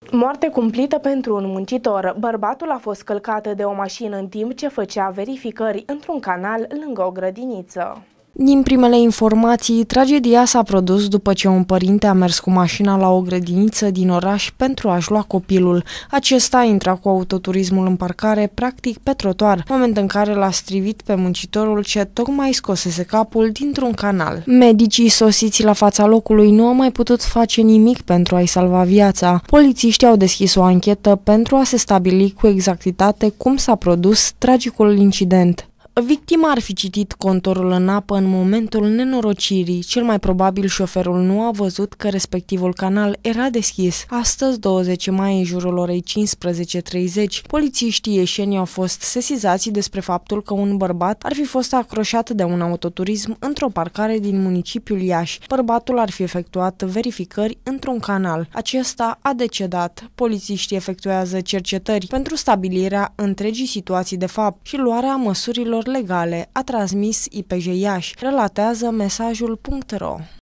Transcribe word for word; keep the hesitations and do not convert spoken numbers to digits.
Moarte cumplită pentru un muncitor. Bărbatul a fost călcat de o mașină în timp ce făcea verificări într-un canal lângă o grădiniță. Din primele informații, tragedia s-a produs după ce un părinte a mers cu mașina la o grădiniță din oraș pentru a-și lua copilul. Acesta a intrat cu autoturismul în parcare, practic pe trotuar, moment în care l-a strivit pe muncitorul ce tocmai scosese capul dintr-un canal. Medicii sosiți la fața locului nu au mai putut face nimic pentru a-i salva viața. Polițiștii au deschis o anchetă pentru a se stabili cu exactitate cum s-a produs tragicul incident. Victima ar fi citit contorul în apă în momentul nenorocirii. Cel mai probabil șoferul nu a văzut că respectivul canal era deschis. Astăzi, douăzeci mai, în jurul orei cincisprezece treizeci, polițiștii ieșeni au fost sesizați despre faptul că un bărbat ar fi fost acroșat de un autoturism într-o parcare din municipiul Iași. Bărbatul ar fi efectuat verificări într-un canal. Acesta a decedat. Polițiștii efectuează cercetări pentru stabilirea întregii situații de fapt și luarea măsurilor legale, a transmis I P J Iași, relatează mesajul punct ro.